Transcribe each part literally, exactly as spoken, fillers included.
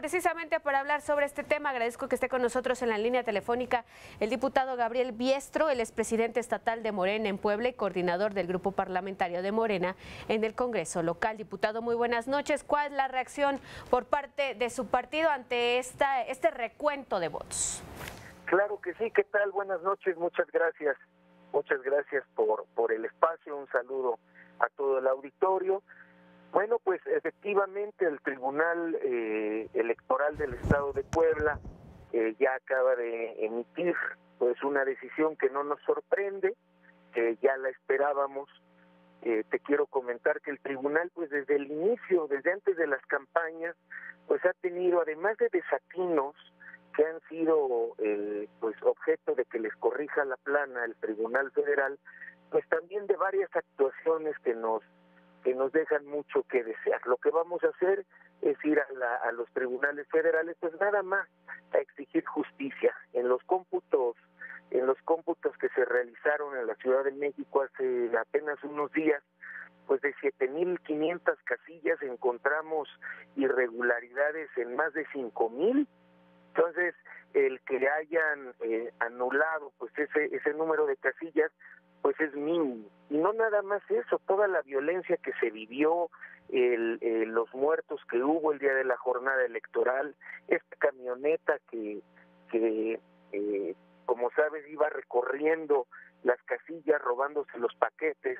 precisamente para hablar sobre este tema, agradezco que esté con nosotros en la línea telefónica el diputado Gabriel Biestro, el expresidente estatal de Morena en Puebla y coordinador del grupo parlamentario de Morena en el Congreso local. Diputado, muy buenas noches. ¿Cuál es la reacción por parte de su partido ante esta, este recuento de votos? Claro que sí, ¿qué tal? Buenas noches, muchas gracias. Muchas gracias por, por el espacio, un saludo a todo el auditorio. Bueno, pues efectivamente el Tribunal eh, Electoral del Estado de Puebla eh, ya acaba de emitir pues una decisión que no nos sorprende, que ya la esperábamos. Eh, te quiero comentar que el tribunal pues desde el inicio, desde antes de las campañas, pues ha tenido, además de desatinos que han sido eh, pues objeto de que les corrija la plana el Tribunal Federal, pues también de varias actuaciones que nos que nos dejan mucho que desear. Lo que vamos a hacer es ir a, la, a los tribunales federales, pues nada más a exigir justicia. En los cómputos, en los cómputos que se realizaron en la Ciudad de México hace apenas unos días, pues de siete mil quinientas casillas encontramos irregularidades en más de cinco mil. Entonces, el que hayan eh, anulado pues ese ese número de casillas pues es mínimo. Y no nada más eso, toda la violencia que se vivió, el, eh, los muertos que hubo el día de la jornada electoral, esta camioneta que, que eh, como sabes, iba recorriendo las casillas robándose los paquetes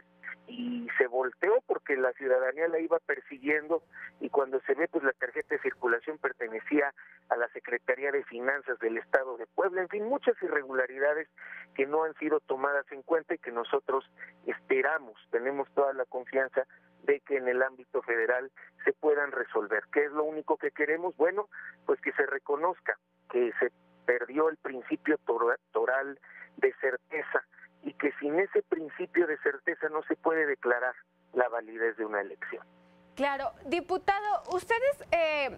y se volteó porque la ciudadanía la iba persiguiendo, y cuando se ve pues la tarjeta de circulación pertenecía a la Secretaría de Finanzas del Estado de Puebla. En fin, muchas irregularidades que no han sido tomadas en cuenta y que nosotros esperamos, tenemos toda la confianza de que en el ámbito federal se puedan resolver. ¿Qué es lo único que queremos? Bueno, pues que se reconozca que se perdió el principio toral de certeza, y que sin ese principio de certeza no se puede declarar la validez de una elección. Claro, diputado, ustedes eh,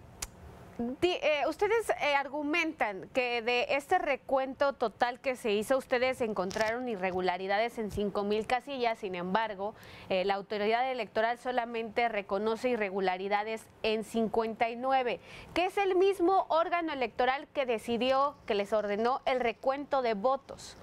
di, eh, ustedes eh, argumentan que de este recuento total que se hizo, ustedes encontraron irregularidades en cinco mil casillas. Sin embargo, eh, la autoridad electoral solamente reconoce irregularidades en cincuenta y nueve, que es el mismo órgano electoral que decidió, que les ordenó el recuento de votos.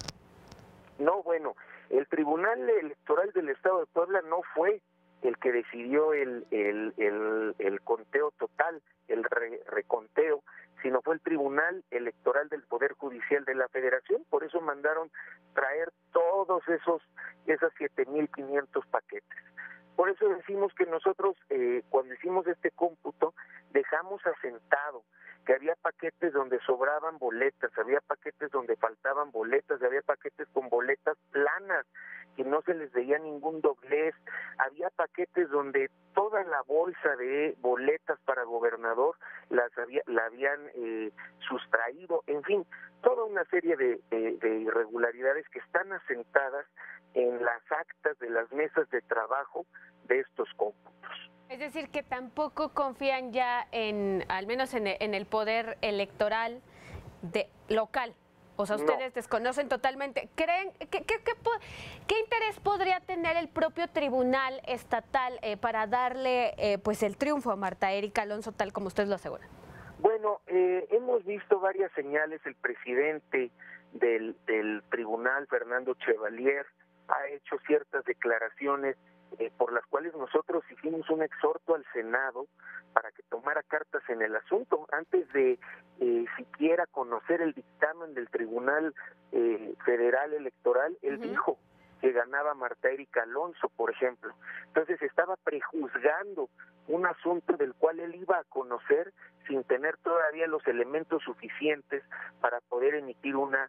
No, bueno, el Tribunal Electoral del Estado de Puebla no fue el que decidió el el, el, el conteo total, el re, reconteo, sino fue el Tribunal Electoral del Poder Judicial de la Federación. Por eso mandaron traer todos esos esas siete mil quinientos paquetes. Por eso decimos que nosotros, eh, cuando hicimos este cómputo, dejamos asentado que había paquetes donde sobraban boletas, había paquetes donde faltaban boletas, había paquetes con boletas planas, que no se les veía ningún doblez, había paquetes donde toda la bolsa de boletas para gobernador las había, la habían eh, sustraído, en fin, toda una serie de, de, de irregularidades que están asentadas en las actas de las mesas de trabajo de estos cómputos. Es decir, que tampoco confían ya en, al menos en, en el poder electoral de local. O sea, ustedes no. desconocen totalmente. ¿Creen que, que, que, qué interés podría tener el propio tribunal estatal eh, para darle eh, pues el triunfo a Marta Erika Alonso, tal como ustedes lo aseguran? Bueno, eh, hemos visto varias señales. El presidente del, del tribunal, Fernando Chevalier, ha hecho ciertas declaraciones Eh, por las cuales nosotros hicimos un exhorto al Senado para que tomara cartas en el asunto antes de eh, siquiera conocer el dictamen del Tribunal eh, Federal Electoral. Él uh-huh. dijo que ganaba Marta Erika Alonso, por ejemplo. Entonces estaba prejuzgando un asunto del cual él iba a conocer sin tener todavía los elementos suficientes para poder emitir una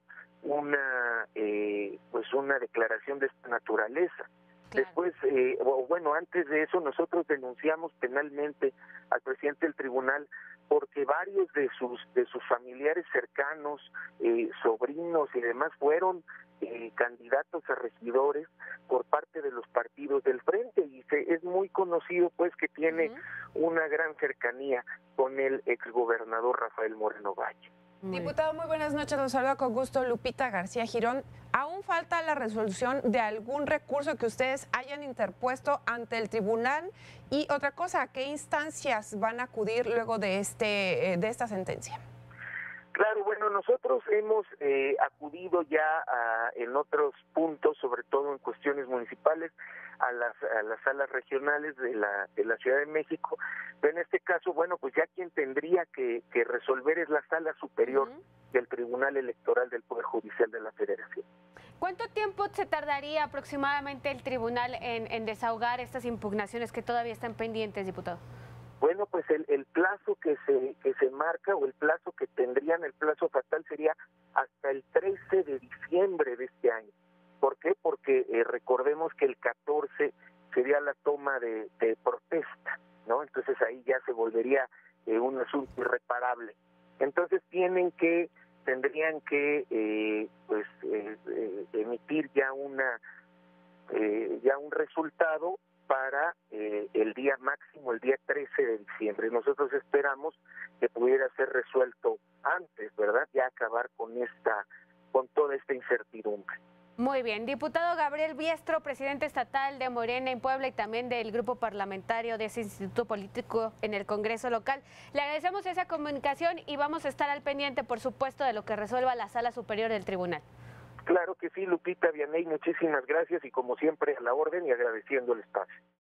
una eh, pues una declaración de esta naturaleza. Claro. Después, eh, o bueno, antes de eso nosotros denunciamos penalmente al presidente del tribunal porque varios de sus de sus familiares cercanos, eh, sobrinos y demás fueron eh, candidatos a regidores por parte de los partidos del frente, y se, es muy conocido pues que tiene uh-huh. una gran cercanía con el exgobernador Rafael Moreno Valle. Muy Diputado, muy buenas noches. Los saluda con gusto Lupita García Girón. ¿Aún falta la resolución de algún recurso que ustedes hayan interpuesto ante el tribunal? Y otra cosa, ¿a qué instancias van a acudir luego de, este, de esta sentencia? Claro, bueno, nosotros hemos eh, acudido ya a, en otros puntos, sobre todo en cuestiones municipales, a las, a las salas regionales de la, de la Ciudad de México. Pero en este caso, bueno, pues ya quien tendría que, que resolver es la Sala Superior uh-huh. del Tribunal Electoral del Poder Judicial de la Federación. ¿Cuánto tiempo se tardaría aproximadamente el tribunal en, en desahogar estas impugnaciones que todavía están pendientes, diputado? Bueno, pues el, el plazo que se que se marca o el plazo que tendrían, el plazo fatal sería hasta el trece de diciembre de este año. ¿Por qué? Porque eh, recordemos que el catorce sería la toma de, de protesta, ¿no? Entonces ahí ya se volvería eh, un asunto irreparable. Entonces tienen que, tendrían que eh, pues eh, eh, emitir ya una eh, ya un resultado para eh, el día máximo, el día trece de diciembre. Nosotros esperamos que pudiera ser resuelto antes, ¿verdad? Ya acabar con esta, con toda esta incertidumbre. Muy bien. Diputado Gabriel Biestro, presidente estatal de Morena en Puebla y también del grupo parlamentario de ese instituto político en el Congreso local. Le agradecemos esa comunicación y vamos a estar al pendiente, por supuesto, de lo que resuelva la Sala Superior del Tribunal. Claro que sí, Lupita, Vianey, muchísimas gracias y como siempre a la orden y agradeciendo el espacio.